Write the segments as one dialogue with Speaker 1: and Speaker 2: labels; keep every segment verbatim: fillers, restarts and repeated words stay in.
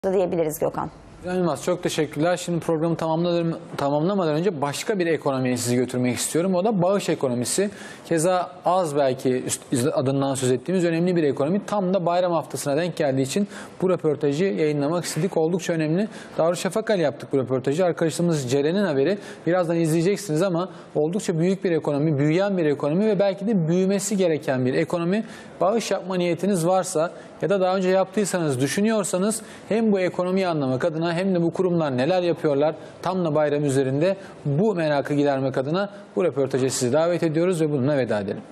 Speaker 1: diyebiliriz Gökhan.
Speaker 2: Yılmaz, çok teşekkürler. Şimdi programı tamamlamadan, tamamlamadan önce başka bir ekonomiye sizi götürmek istiyorum. O da bağış ekonomisi. Keza az belki adından söz ettiğimiz önemli bir ekonomi. Tam da bayram haftasına denk geldiği için bu röportajı yayınlamak istedik. Oldukça önemli. Darüşşafaka ile yaptık bu röportajı. Arkadaşımız Ceren'in haberi. Birazdan izleyeceksiniz ama oldukça büyük bir ekonomi, büyüyen bir ekonomi ve belki de büyümesi gereken bir ekonomi. Bağış yapma niyetiniz varsa ya da daha önce yaptıysanız, düşünüyorsanız hem bu ekonomiyi anlamak adına hem de bu kurumlar neler yapıyorlar tam da bayram üzerinde bu merakı gidermek adına bu röportaja sizi davet ediyoruz ve bununla veda edelim.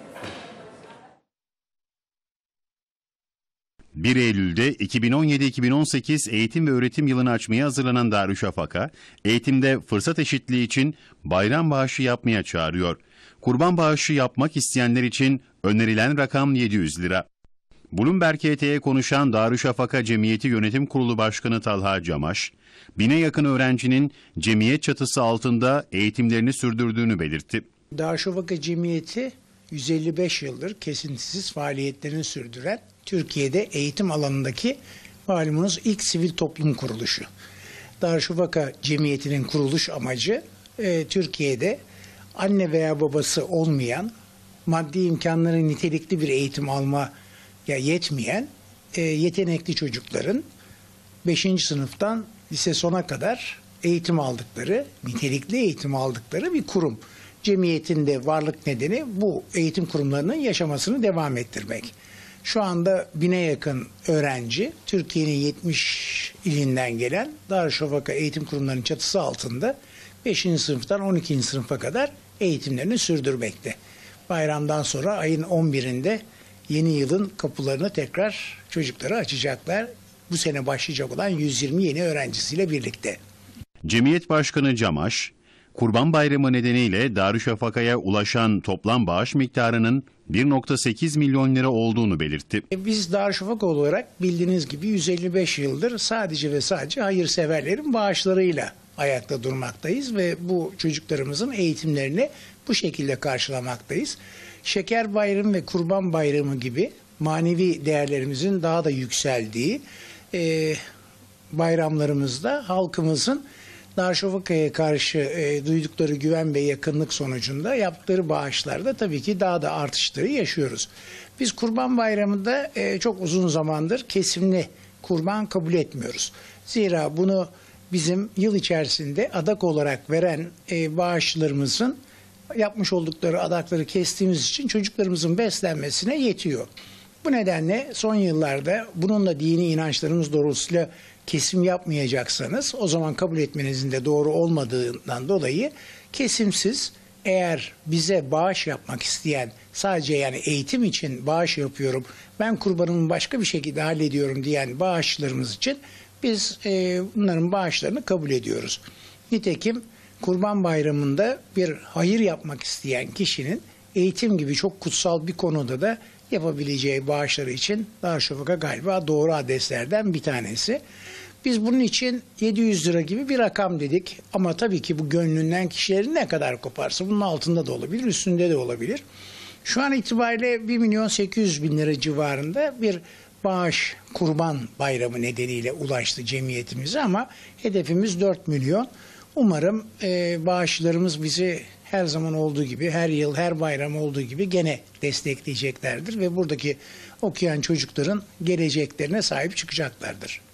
Speaker 3: bir Eylül'de iki bin on yedi iki bin on sekiz eğitim ve öğretim yılını açmaya hazırlanan Darüşşafaka, eğitimde fırsat eşitliği için bayram bağışı yapmaya çağırıyor. Kurban bağışı yapmak isteyenler için önerilen rakam yedi yüz lira. Bloomberg H T'ye konuşan Darüşşafaka Cemiyeti Yönetim Kurulu Başkanı Talha Camaş, bine yakın öğrencinin cemiyet çatısı altında eğitimlerini sürdürdüğünü belirtti.
Speaker 4: Darüşşafaka Cemiyeti yüz elli beş yıldır kesintisiz faaliyetlerini sürdüren Türkiye'de eğitim alanındaki malumunuz ilk sivil toplum kuruluşu. Darüşşafaka Cemiyeti'nin kuruluş amacı e, Türkiye'de anne veya babası olmayan, maddi imkanları nitelikli bir eğitim alma ya yetmeyen e, yetenekli çocukların beşinci sınıftan lise sona kadar eğitim aldıkları, nitelikli eğitim aldıkları bir kurum. Cemiyetin de varlık nedeni bu eğitim kurumlarının yaşamasını devam ettirmek. Şu anda bine yakın öğrenci Türkiye'nin yetmiş ilinden gelen Darüşşafaka eğitim kurumlarının çatısı altında beşinci sınıftan on ikinci sınıfa kadar eğitimlerini sürdürmekte. Bayramdan sonra ayın on birinde yeni yılın kapılarını tekrar çocuklara açacaklar. Bu sene başlayacak olan yüz yirmi yeni öğrencisiyle birlikte.
Speaker 3: Cemiyet Başkanı Camaş, Kurban Bayramı nedeniyle Darüşşafaka'ya ulaşan toplam bağış miktarının bir virgül sekiz milyon lira olduğunu belirtti.
Speaker 4: Biz Darüşşafaka olarak bildiğiniz gibi yüz elli beş yıldır sadece ve sadece hayırseverlerin bağışlarıyla ayakta durmaktayız ve bu çocuklarımızın eğitimlerini bu şekilde karşılamaktayız. Şeker Bayramı ve Kurban Bayramı gibi manevi değerlerimizin daha da yükseldiği e, bayramlarımızda halkımızın Darüşşafaka'ya karşı e, duydukları güven ve yakınlık sonucunda yaptıkları bağışlarda tabii ki daha da artışları yaşıyoruz. Biz Kurban Bayramı'nda e, çok uzun zamandır kesimli kurban kabul etmiyoruz. Zira bunu bizim yıl içerisinde adak olarak veren e, bağışlarımızın yapmış oldukları adakları kestiğimiz için çocuklarımızın beslenmesine yetiyor. Bu nedenle son yıllarda bununla dini inançlarımız doğrultusuyla kesim yapmayacaksanız o zaman kabul etmenizin de doğru olmadığından dolayı kesimsiz eğer bize bağış yapmak isteyen sadece yani eğitim için bağış yapıyorum ben kurbanımı başka bir şekilde hallediyorum diyen bağışlarımız için biz e, bunların bağışlarını kabul ediyoruz. Nitekim Kurban Bayramı'nda bir hayır yapmak isteyen kişinin eğitim gibi çok kutsal bir konuda da yapabileceği bağışları için Darüşşafaka galiba doğru adreslerden bir tanesi. Biz bunun için yedi yüz lira gibi bir rakam dedik ama tabii ki bu gönlünden kişilerin ne kadar koparsa bunun altında da olabilir, üstünde de olabilir. Şu an itibariyle bir milyon sekiz yüz bin lira civarında bir bağış Kurban Bayramı nedeniyle ulaştı cemiyetimize ama hedefimiz dört milyon. Umarım e, bağışlarımız bizi her zaman olduğu gibi, her yıl, her bayram olduğu gibi gene destekleyeceklerdir ve buradaki okuyan çocukların geleceklerine sahip çıkacaklardır.